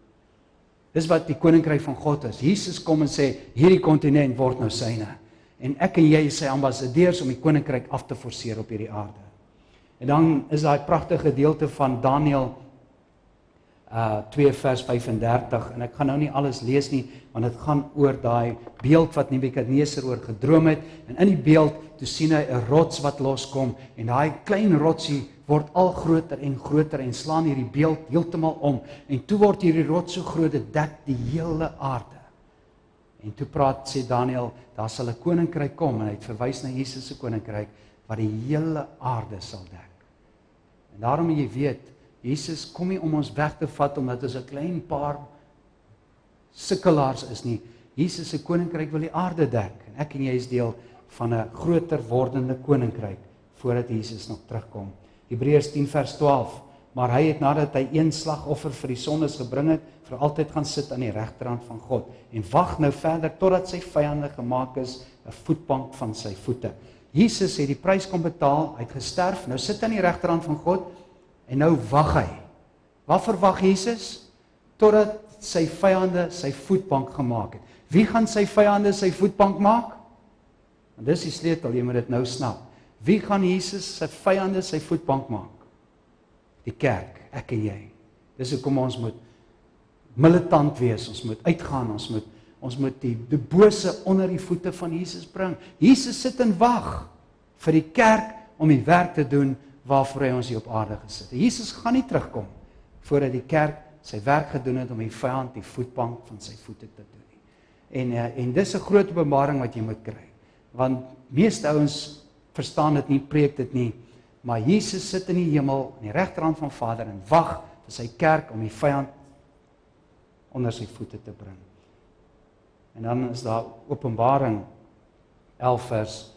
Dis wat die koninkryk van God is. Jesus kom en sê, hierdie kontinent word nou syne. En ek en jy is sy ambassadeurs om die koninkryk af te forceer op hierdie aarde. En dan is daai pragtige gedeelte van Daniël 2 vers 35, en ek gaan nou nie alles lees nie, want dit gaan oor daai beeld wat Nebukadneser oor gedroom het, en in die beeld, toe sien hy 'n rots wat loskom, en daai klein rotsie word al groter en slaan hierdie beeld heeltemal om, en toe word hierdie rots so groot, dit dek die hele aarde. En toe sê Daniël, daar sal 'n koninkryk kom, en hy het verwys na Jesus se koninkryk, wat die hele aarde sal dek. En daarom jy weet, Jesus kom nie om ons weg te vat, omdat ons 'n klein paar sukkelaars is nie. Jesus se koninkryk wil die aarde dek, en ek en jy is deel van 'n groter wordende koninkryk, voordat Jesus nog terugkom. Hebreërs 10 vers 12, maar hy het nadat hy een slagoffer vir die sondes gebring het, vir altyd gaan sit aan die regterhand van God, en wag nou verder, totdat sy vyande gemaak is, 'n voetbank van sy voete. Jesus het die prys kom betaal, hy het gesterf, nou sit hy aan die regterhand van God, en nou wag hy. Wat verwag Jesus? Totdat sy vyande sy voetbank gemaak het. Wie gaan sy vyande sy voetbank maak? En dis die sleutel, jy moet dit nou snap. Wie gaan Jesus sy vyande sy voetbank maak? Die kerk, ek en jy. Dis hoekom ons moet militant wees, ons moet uitgaan, ons moet die bose onder die voete van Jesus bring. Jesus sit en wag vir die kerk om die werk te doen waarvoor hy ons hier op aarde gesit het. Jesus gaan nie terugkom voordat die kerk sy werk gedoen het om die vyand die voetbank van sy voete te doen. En dis 'n groot openbaring wat jy moet kry. Want meeste ouens verstaan dit nie, preek dit nie, maar Jesus sit in die hemel, aan die regterhand van Vader, en wag vir sy kerk om die vyand onder sy voete te bring. En dan is daar Openbaring 11 vers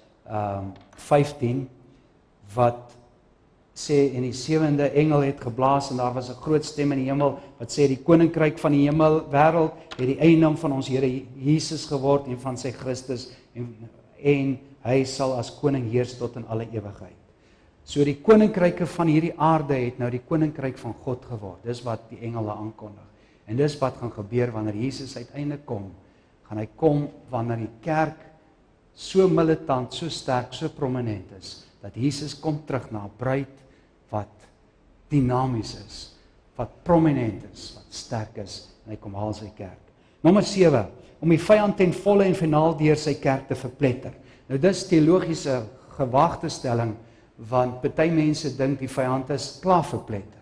15, wat sê, en die 7de engel het geblaas, en daar was 'n groot stem in die hemel, wat sê, die koninkryk van die hemel wêreld het die eiendom van ons Here Jesus geword, en van sy Christus, en hy sal as koning heers tot in alle ewigheid. So die koninkryke van hierdie aarde het nou die koninkryk van God geword. Dis wat die engele aankondig. En dis wat gaan gebeur wanneer Jesus uiteindelik kom. Gaan hy kom wanneer die kerk so militant, so sterk, so prominent is, dat Jesus kom terug na 'n bruid wat dinamies is, wat prominent is, wat sterk is, en hy kom haal sy kerk. Nommer 7, om die vyand ten volle en finaal deur sy kerk te verpletter. Nou dis teologiese gewagtestelling, want party mense dink die vyand is klaar verpletter.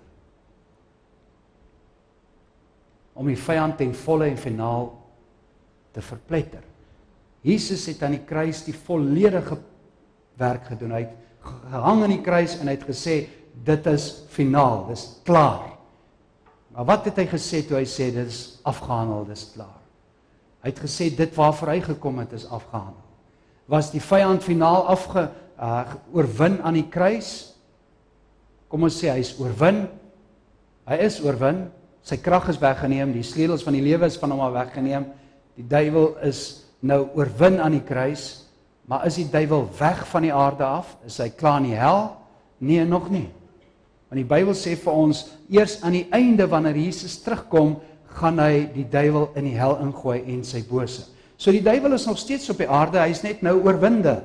Om die vyand ten volle en finaal te verpletter. Jesus het aan die kruis die volledige werk gedoen. Hy het gehang aan die kruis en hy het gesê, dit is finaal, dit is klaar. Maar wat het hy gesê toe hy sê, dit is afgehandel, dit is klaar? Hy het gesê, dit waarvoor hy gekom het, is afgehandel. Was die vyand finaal oorwin aan die kruis? Kom ons sê, hy is oorwin. Hy is oorwin. Sy krag is weggeneem, die sleutels van die lewe is van hom al weggeneem. Die duiwel is nou oorwin aan die kruis, maar is die duiwel weg van die aarde af? Is hy klaar in die hel? Nee, nog nie. Want die Bybel sê vir ons, eers aan die einde, wanneer Jesus terugkom, gaan hy die duiwel in die hel ingooi en sy bose. So die duiwel is nog steeds op die aarde, hy is net nou oorwinde.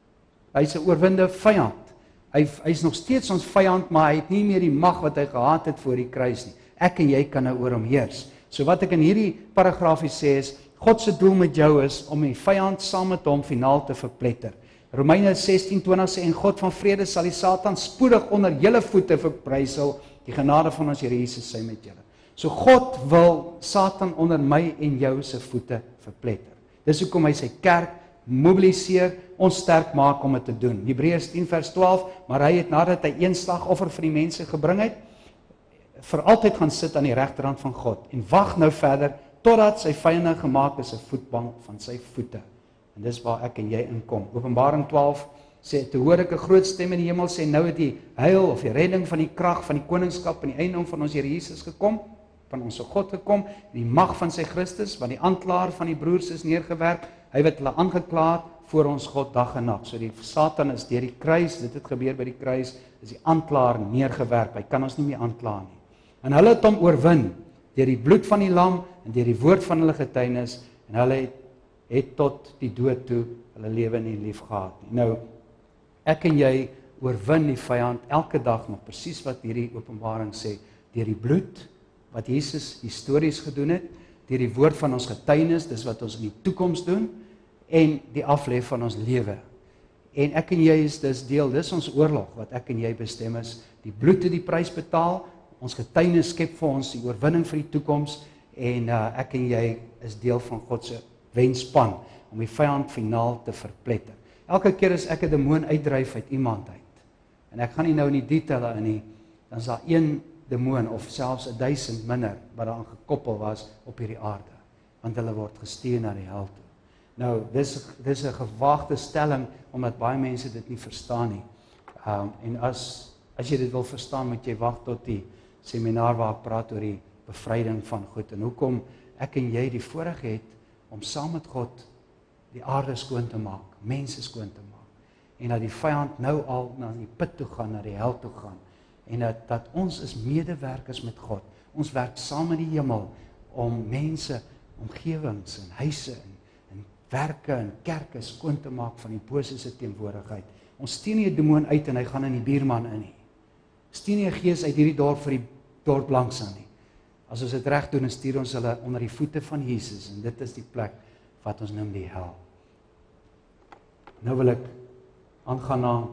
Hy is 'n oorwinde vyand. Hy is nog steeds ons vyand, maar hy het nie meer die mag wat hy gehad het voor die kruis nie. Ek en jy kan nou oor hom heers. So wat ek in hierdie paragraafie sê is, God se doel met jou is om die vyand saam met hom finaal te verpletter. Romeine 16:20 sê, en God van vrede sal die Satan spoedig onder julle voete verprysel, die genade van ons Here Jesus sy met julle. So God wil Satan onder my en jou se voete verpletter. Dis hoekom hy sy kerk mobiliseer, ons sterk maak om dit te doen. Hebreërs 10:12, maar hy het nadat hy een slagoffer vir die mense gebring het, vir altyd gaan sit aan die regterhand van God en wag nou verder totdat sy vyande gemaak is 'n voetbank van sy voete. En dis waar ek en jy inkom. Openbaring 12 sê, toe hoor ek 'n groot stem in die hemel sê, nou het die heil of die redding van die krag van die koningskap en die eiendom van ons Here Jesus gekom, van ons God gekom, die mag van sy Christus, want die aanklaer van die broers is neergewerp, hy wat hulle aangekla het voor ons God dag en nag. So die Satan is deur die kruis, dit het gebeur by die kruis, is die aanklaer neergewerp, hy kan ons nie meer aankla nie. En hulle het hom oorwin, deur die bloed van die lam, en deur die woord van hulle getuienis, en hulle het tot die dood toe, hulle lewe nie lief gehad nie. Nou, ek en jy oorwin die vyand elke dag nog, presies wat hierdie openbaring sê, deur die bloed, wat Jesus histories gedoen het, deur die woord van ons getuienis, dis wat ons in die toekoms doen, en die aflê van ons lewe. En ek en jy is dis deel, dis ons oorlog, wat ek en jy bestem is, die bloed het die prys betaal, ons getuienis skep vir ons die oorwinning vir die toekoms, en ek en jy is deel van God se wenspan, om die vyand finaal te verpletter. Elke keer as ek 'n demoon uitdryf uit iemand uit, en ek gaan nie nou in die detaile in nie, dan is daar een demoon, of selfs 1000 minder, wat daar gekoppel was op hierdie aarde, want hulle word gestuur na die hel toe. Nou, dis 'n gewaagde stelling, omdat baie mense dit nie verstaan nie. En as jy dit wil verstaan, moet jy wag tot die seminar waar ek praat oor die bevryding van goed, en hoekom ek en jy die voorreg het, om saam met God die aarde skoon te maak, mense skoon te maak, en dat die vyand nou al na die put toe gaan, na die hel toe gaan, en dat ons is medewerkers met God, ons werk saam met die hemel, om mense, omgewings en huise, en werke en kerke skoon te maak van die bose se teenwoordigheid. Ons stuur nie 'n demoon uit en hy gaan in die buurman in nie. Stuur nie 'n gees uit hierdie dorp vir die dorp langs aan nie. As ons dit reg doen, dan stuur ons hulle onder die voete van Jesus, en dit is die plek wat ons noem die hel. Nou wil ek aangaan na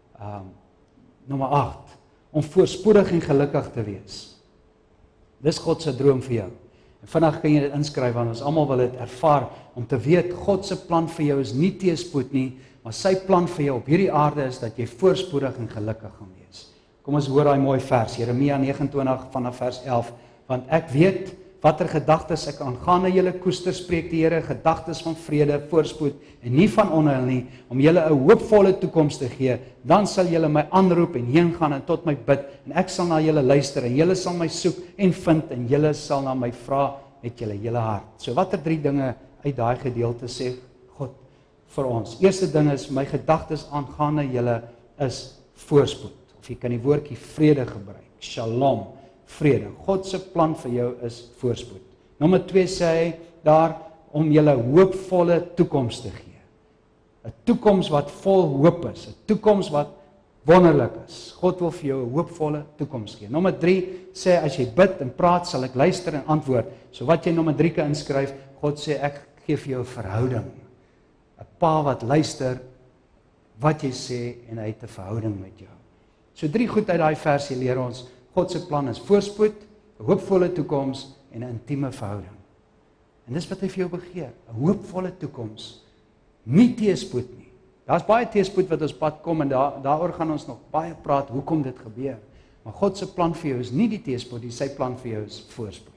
nommer 8, om voorspoedig en gelukkig te wees. Dis God se droom vir jou. En vandag kan jy dit inskryf, want ons almal wil dit ervaar, om te weet, God se plan vir jou is nie teëspoed nie, maar sy plan vir jou op hierdie aarde is, dat jy voorspoedig en gelukkig gaan wees. Kom ons hoor daai mooi vers, Jeremia 29 vanaf vers 11, want ek weet watter gedagtes ek aangaande julle koester, spreek die Here, gedagtes van vrede, voorspoed en nie van onheil nie, om julle 'n hoopvolle toekoms te gee. Dan sal julle my aanroep en heen gaan en tot my bid, en ek sal na julle luister, en julle sal my soek en vind, en julle sal na my vra met julle hele hart. So watter 3 dinge uit daai gedeelte sê God vir ons? Eerste ding is, my gedagtes aangaande julle is voorspoed, of jy kan die woordjie vrede gebruik, shalom. vrede. God se plan vir jou is voorspoed. Nommer 2 sê hy daar om julle hoopvolle toekoms te gee. 'n Toekoms wat vol hoop is, 'n toekoms wat wonderlik is. God wil vir jou 'n hoopvolle toekoms gee. Nommer 3 sê as jy bid en praat, sal ek luister en antwoord. So wat jy nommer 3 kan inskryf, God sê ek gee vir jou 'n verhouding. 'n Pa wat luister wat jy sê en hy het 'n verhouding met jou. So 3 goed uit daai versie leer ons, God se plan is voorspoed, 'n hoopvolle toekoms en 'n intieme verhouding. En dis wat hy vir jou begeer, 'n hoopvolle toekoms, nie teëspoed nie. Daar's baie teëspoed wat ons pad kom en daaroor gaan ons nog baie praat hoekom dit gebeur. Maar God se plan vir jou is nie die teëspoed nie, sy plan vir jou is voorspoed.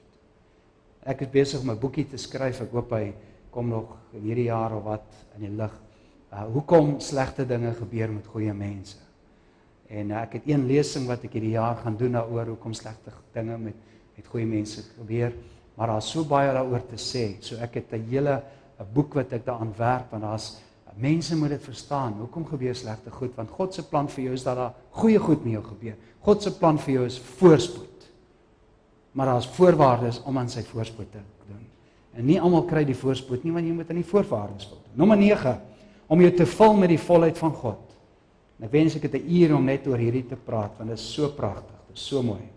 Ek is besig om 'n boekie te skryf, ek hoop hy kom nog in hierdie jaar of wat in die lig. Hoekom slegte dinge gebeur met goeie mense. En ek het een lesing wat ek hierdie jaar gaan doen daaroor hoekom slegte dinge met goeie mense gebeur, maar daar's so baie daaroor te sê. So ek het 'n boek wat ek daaraan werk, want daar's mense moet dit verstaan. Hoekom gebeur slegte goed? Want God se plan vir jou is dat daar goeie goed met jou gebeur. God se plan vir jou is voorspoed. Maar daar's voorwaardes om aan sy voorspoed te doen. En nie almal kry die voorspoed nie, want jy moet aan die voorwaardes voldoen. Nommer 9, om jou te vul met die volheid van God. En ek wens ek het 'n uur om net oor hierdie te praat, want dit is so pragtig, dit is so mooi.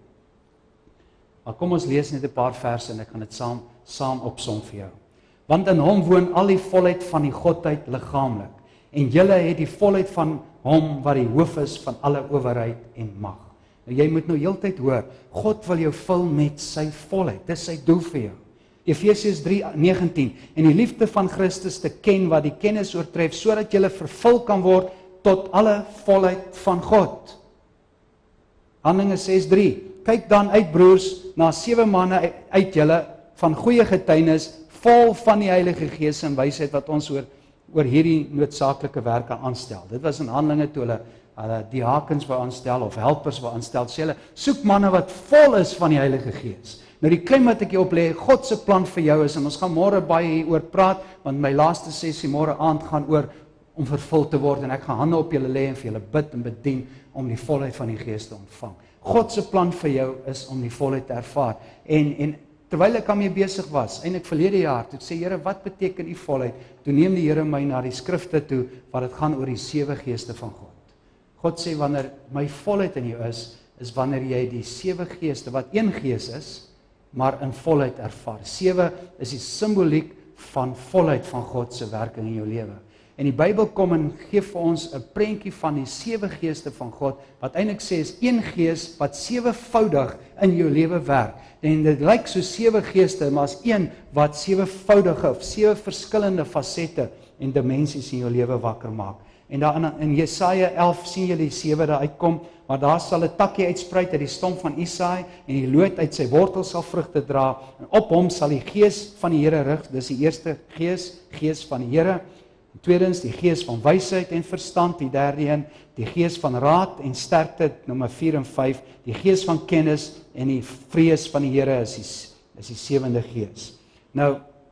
Maar kom ons lees net 'n paar verse en ek gaan dit saam opsom vir jou. Want in hom woon al die volheid van die Godheid liggaamlik. En julle het die volheid van hom wat die hoof is van alle owerheid en mag. Nou jy moet nou heeltyd hoor, God wil jou vul met sy volheid. Dis sy doel vir jou. Efesiërs 3:19 en die liefde van Christus te ken wat die kennis oortref, sodat julle vervul kan word tot alle volheid van God. Handelinge 6:3 Kyk dan uit broers na 7 manne uit julle van goeie getuienis, vol van die Heilige Gees en wysheid wat ons oor hierdie noodsaaklike werke aanstel. Dit was in Handelinge toe hulle diakens wou aanstel of helpers wou aanstel. Sê hulle, soek manne wat vol is van die Heilige Gees. Nou die klem wat ek hier op lê, God se plan vir jou is, en ons gaan môre baie hieroor praat, want my laaste sessie môre aand gaan oor om vervul te word, en ek gaan hande op julle lê en vir julle bid en bedien om die volheid van die Gees te ontvang. God se plan vir jou is om die volheid te ervaar. En terwyl ek daarmee besig was, eintlik verlede jaar, toe sê Here, wat beteken die volheid? Toe neem die Here my na die skrifte toe, waar dit gaan oor die 7 geeste van God. God sê, wanneer my volheid in jou is wanneer jy die 7 geeste, wat een gees is, maar in volheid ervaar. 7 is die simboliek van volheid van God se werking in jou lewe. En die Bybel kom en gee vir ons 'n prentjie van die 7 geeste van God, wat eintlik sê is een gees wat 7voudig in jou lewe werk. En dit lyk so 7 geeste, maar is een wat 7voudige of 7 verskillende fasette en dimensies in jou lewe wakker maak. En daar in Jesaja 11 sien jy die 7 daar uitkom, maar daar sal 'n takkie uitspruit uit die stomp van Isaai en die loot uit sy wortel sal vrugte dra en op hom sal die gees van die Here rus. Dis die eerste gees van die Here. Tweedens die gees van wysheid en verstand, die derde een, die gees van raad en sterkte, nommer 4 en 5, die gees van kennis en die vrees van die Here is die 7de gees. Nou,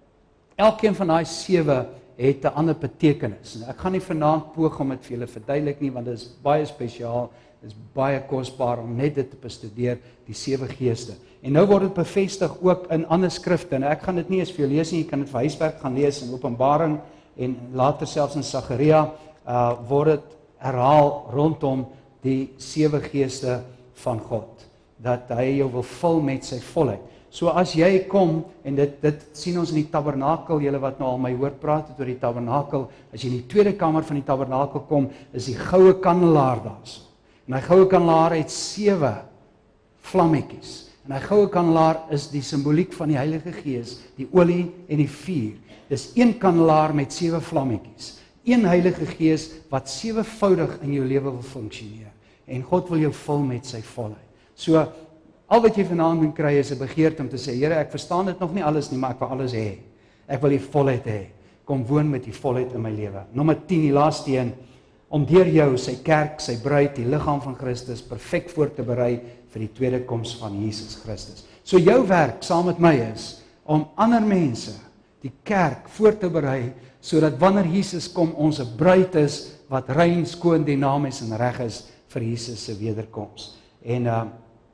elkeen van daai 7 het 'n ander betekenis. Ek gaan nie vanaand poog om dit vir julle verduidelik nie, want dit is baie spesiaal, dit is baie kosbaar om net dit te bestudeer, die 7 geeste. En nou word dit bevestig ook in ander skrifte. Nou, ek gaan dit nie eens vir julle lees nie, jy kan dit vir huiswerk gaan lees in Openbaring en later selfs in Sagaria word dit herhaal rondom die 7 geeste van God, dat hy jou wil vul met sy volheid. So as jy kom, en dit sien ons in die tabernakel, julle wat nou al my hoor praat het oor die tabernakel, as jy in die tweede kamer van die tabernakel kom, is die goue kandelaar daar so. En die goue kandelaar het 7 vlammetjies. En die goue kandelaar is die simboliek van die Heilige Gees, die olie en die vuur. Dis een kandelaar met 7 vlammetjies. Een Heilige Gees wat 7voudig in jou lewe wil funksioneer. En God wil jou vul met sy volheid. So, al wat jy vanaand moet kry is 'n begeerte om te sê, Here, ek verstaan dit nog nie alles nie, maar ek wil alles hê. Ek wil die volheid hê. Kom woon met die volheid in my lewe. Nommer 10, die laaste een, om deur jou, sy kerk, sy bruid, die liggaam van Christus, perfek voor te berei vir die tweede koms van Jesus Christus. So jou werk saam met my is om ander mense, die kerk, voor te berei, sodat wanneer Jesus kom, ons 'n bruid is wat rein, skoon, dinamies en reg is vir Jesus se wederkoms. En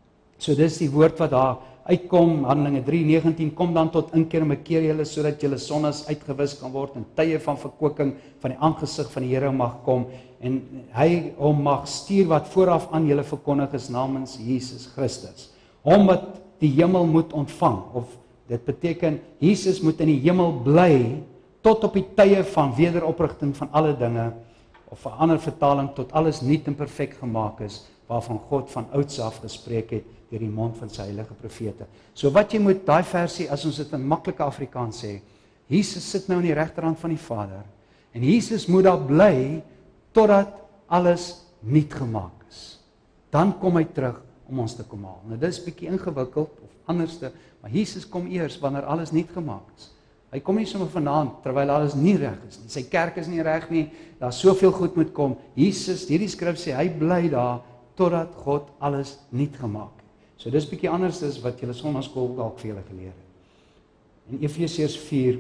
So dis die woord wat daar uitkom, Handelinge 3:19, kom dan tot inkeer en bekeer julle sodat julle sondes uitgewis kan word en tye van verkwikking van die aangesig van die Here mag kom en hy hom mag stuur wat vooraf aan julle verkondig is namens Jesus Christus. Hom wat die hemel moet ontvang, of dit beteken Jesus moet in die hemel bly tot op die tye van wederoprigting van alle dinge, of 'n ander vertaling tot alles nuut en perfek gemaak is, waarvan God van ouds af gespreek het deur die mond van sy heilige profete. So wat jy moet, daai versie, as ons dit in maklike Afrikaans sê, Jesus sit nou aan die regterhand van die Vader, en Jesus moet daar bly, totdat alles nuut gemaak is. Dan kom hy terug om ons te kom haal. Nou dis bietjie ingewikkeld, of anderste, maar Jesus kom eers wanneer alles nuut gemaak is. Hy kom nie sommer vanaand, terwyl alles nie reg is nie. Sy kerk is nie reg nie, daar soveel goed moet kom. Jesus, hierdie skrif sê, hy bly daar, totdat God alles nuut gemaak het. So dis bietjie anders as wat julle sonnaskool dalk vir julle geleer het. In Efesiërs 4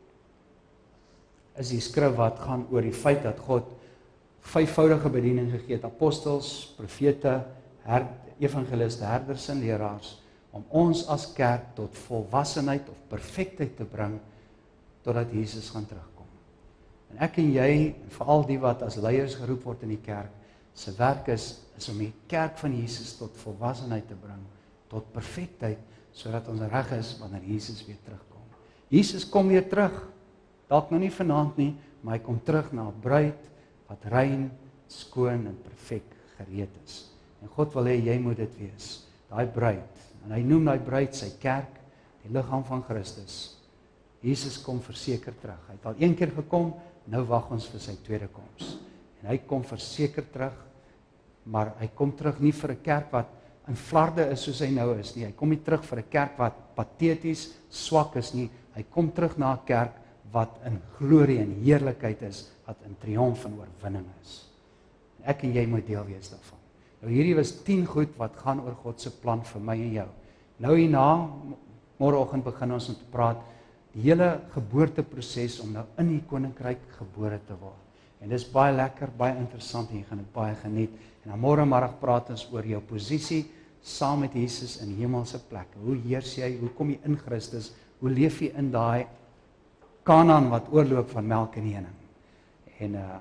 is die skrif wat gaan oor die feit dat God vyfvoudige bediening gegee het, apostels, profete, evangeliste, herders en leraars, om ons as kerk tot volwassenheid of perfektheid te bring, totdat Jesus gaan terugkom. En ek en jy, en veral die wat as leiers geroep word in die kerk, se werk is om die kerk van Jesus tot volwassenheid te bring, tot perfektheid, sodat ons reg is wanneer Jesus weer terugkom. Jesus kom weer terug, dalk nou nie vanaand nie, maar hy kom terug na 'n bruid wat rein, skoon en perfek gereed is. En God wil hê jy moet dit wees, daai bruid. En hy noem daai bruid sy kerk, die liggaam van Christus. Jesus kom verseker terug. Hy het al een keer gekom, nou wag ons vir sy tweede koms. En hy kom verseker terug, maar hy kom terug nie vir 'n kerk wat in flarde is soos hy nou is nie. Hy kom nie terug vir 'n kerk wat pateties, swak is nie. Hy kom terug na 'n kerk wat in glorie en heerlikheid is, wat in triomf en oorwinning is. En ek en jy moet deel wees daarvan. Nou hierdie was 10 goed wat gaan oor God se plan vir my en jou. Nou hierna, môreoggend begin ons om te praat, die hele geboorteproses om nou in die koninkryk gebore te word. En dis baie lekker, baie interessant en jy gaan dit baie geniet. En dan môremiddag praat ons oor jou posisie saam met Jesus in hemelse plekke. Hoe heers jy? Hoe kom jy in Christus? Hoe leef jy in daai Kanaan wat oorloop van melk en honing? En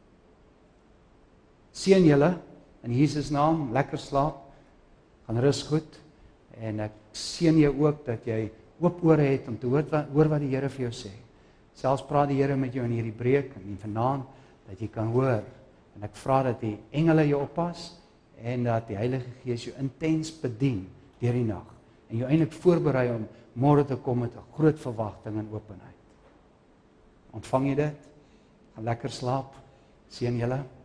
seën julle in Jesus naam, lekker slaap, gaan rus goed, en ek seën jou ook dat jy oop ore het om te hoor wat die Here vir jou sê. Selfs praat die Here met jou in hierdie breek en vanaand, dat jy kan hoor, en ek vra dat die engele jou oppas, en dat die Heilige Gees jou intens bedien deur die nag, en jou eintlik voorberei om môre te kom met 'n groot verwagting en openheid. Ontvang jy dit? Gaan lekker slaap, seën julle.